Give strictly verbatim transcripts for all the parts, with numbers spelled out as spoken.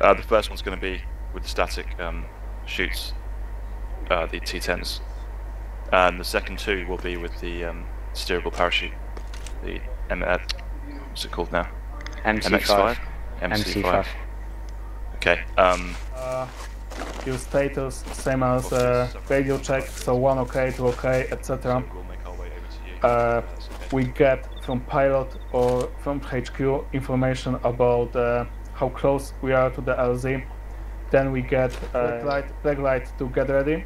Uh, the first one's going to be with the static um, shoots, uh, the T tens. And the second two will be with the um, steerable parachute, the M uh, what's it called now? M C five. M C five. Okay. Um, uh, your status same as uh, radio check, so one okay, two okay, et cetera. Uh, we get from pilot or from H Q information about uh, how close we are to the L Z. Then we get uh, black light, black light to get ready.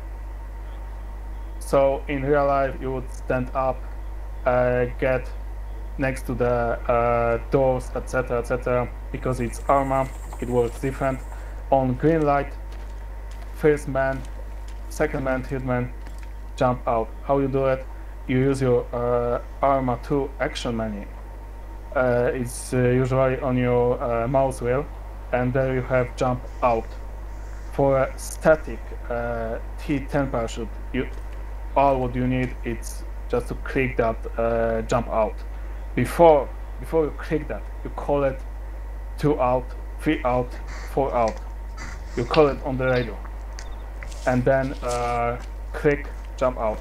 So in real life, you would stand up, uh, get next to the uh, doors, et cetera, et cetera. Because it's Arma, it works different. On green light, first man, second man, third man, jump out. How you do it? You use your uh, Arma two action menu. Uh, it's uh, usually on your uh, mouse wheel, and there you have jump out. For a static uh, T ten parachute, you all what you need is just to click that uh, jump out. Before before you click that, you call it two out, three out, four out. You call it on the radio, and then uh, click jump out.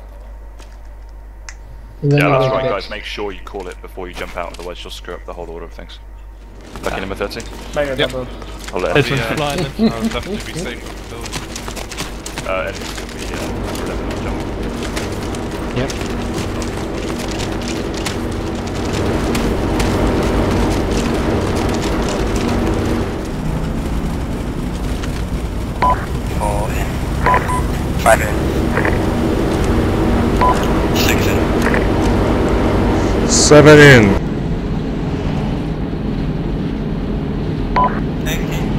Yeah, that's right, guys. Make sure you call it before you jump out, otherwise you'll screw up the whole order of things. Back in number thirteen. Mega Yep. double. I'll let It's it be. been flying. I would definitely be safe with the building. Uh, and it's going to be uh, eleven jump. Yep. Four in. Five in. Six in. Seven in. Eight in.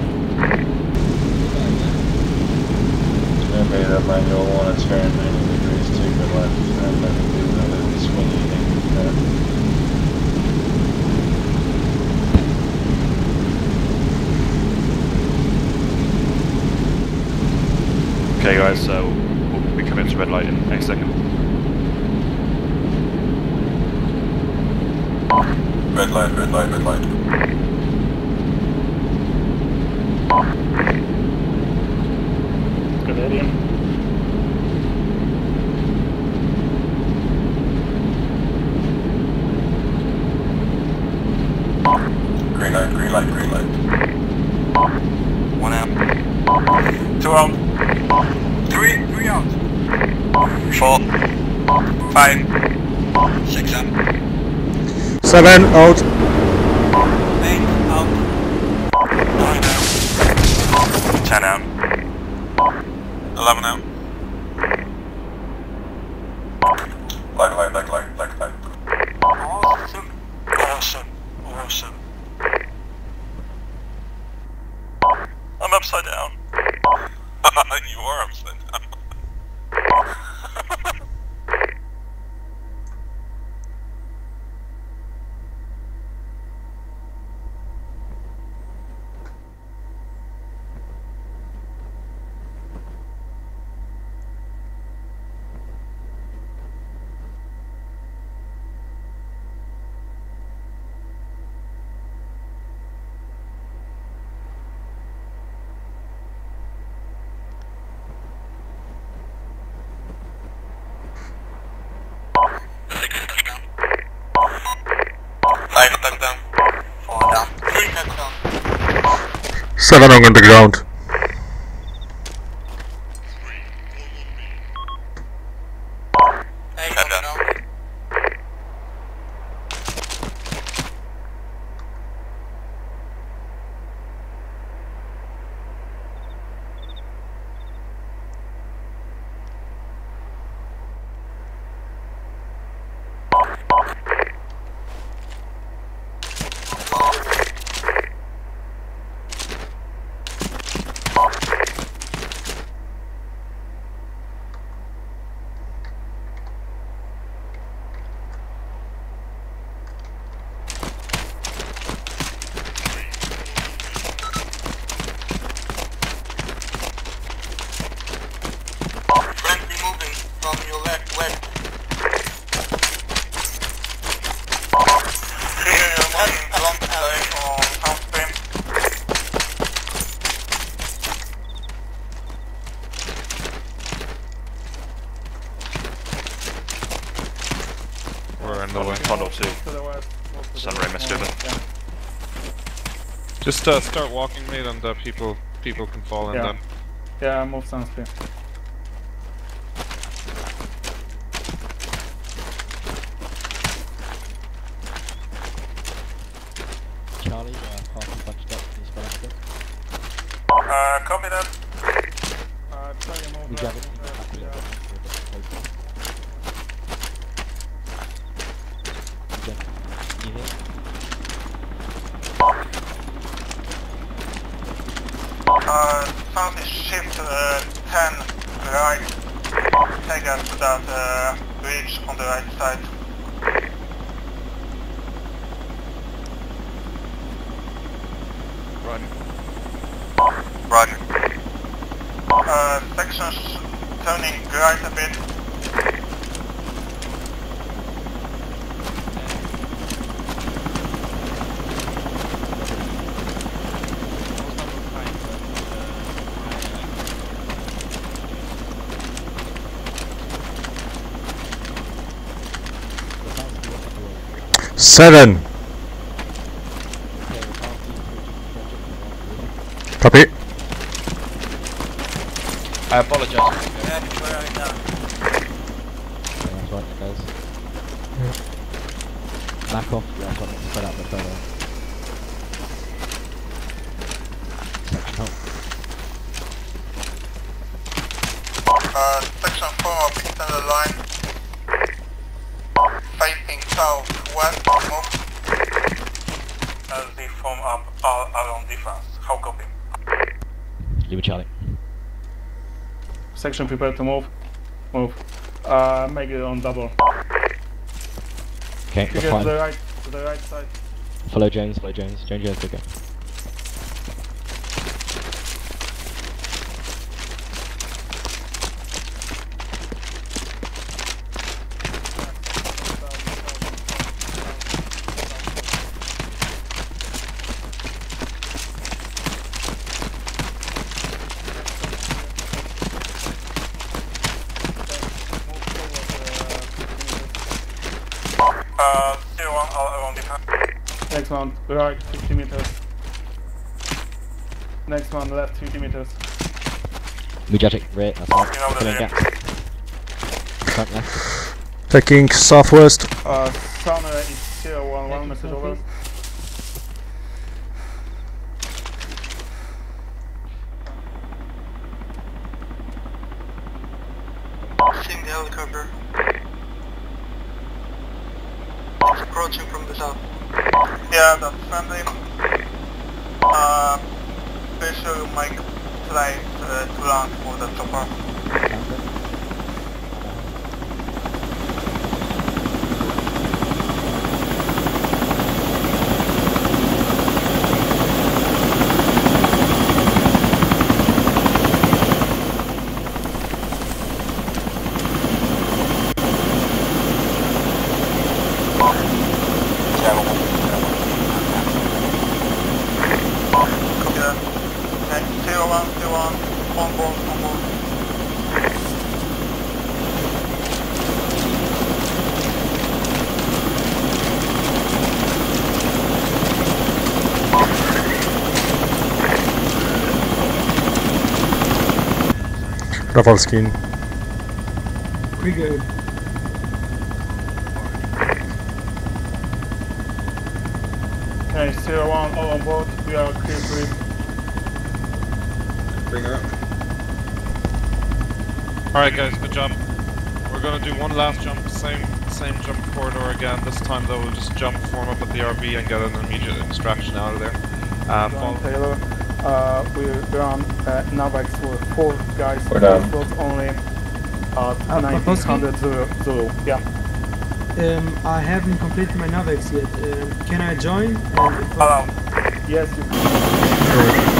Okay, that manual one is turn ninety degrees to the left, and then we do another swingy thing there. Okay, guys, so we'll be coming to red light in the next second. Red light, red light, red light. Good idea. Green light, green light, green light. One out. Two out. Three, three out. Four. Five. Six out. Seven out. Eight out. Nine out. Ten out. Eleven out. Black light, black light, black light. Awesome. Awesome. Awesome. I'm upside down. You are upside down. Nine touchdown. Four down. Three touchdown. Seven on the ground. Eight touchdown. Friendly moving from your left, left. Here, one along the alley or half frame. We're in the way. Condor two. To the west. Move to Sunray the west. missed over. Yeah. Just uh, start walking, mate, and uh, people people can fall in Yeah. then. Yeah, move sunscreen. Charlie, uh, party bunched up, please spell out. Uh, copy that. Uh, try to move We left, got it. move left, yeah. Can you hear? Uh, southeast shift uh, ten right. Take us to that uh, bridge on the right side. Run. Roger. Uh, sections turning right a bit. Seven. Copy. I apologize. Yeah, where are you now? Yeah, that's right, guys. Back off, yeah, I've got to spread out the further. Section help. Uh, section four, extended line. Facing southwest, move. As they form up all along defense. How copy? Leave it, Charlie. Section prepared to move. Move. Uh, make it on double. Okay, You that's get to fine. the right, to the right side. Follow Jones, follow Jones. Jones, Jones, go. Uh, zero one all around defense. Next one, right, fifty meters. Next one, left, fifty meters. Mujatic, rear, that's right. You know the Filling rear. gaps. Front left. Taking southwest. Uh, Sunray is zero one one, message over. Seeing the helicopter. It's approaching from the south. Yeah, that's friendly. Uh, be sure you make flight uh, to land for the chopper. Copy that. Okay, zero one, zero one, on board, on board. Rafalski. We good. Okay, zero one, all on board. We are clear to leave. Bring her up. Alright guys, good job. We're gonna do one last jump, same same jump corridor again. This time though we'll just jump, form up at the R V and get an immediate extraction out of there. Uh, John follow- Taylor. Uh, we run uh, Navax with four guys. We're down. Slots only at Uh, nineteen hundred Zulu. Zulu. Yeah. Um, I haven't completed my Navex yet. Um, can I join? And if I- Hello. Yes, you can.